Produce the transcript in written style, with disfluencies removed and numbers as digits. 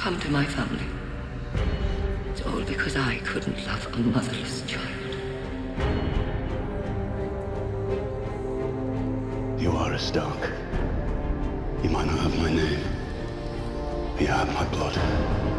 come to my family. It's all because I couldn't love a motherless child. You are a Stark. You might not have my name, but you have my blood.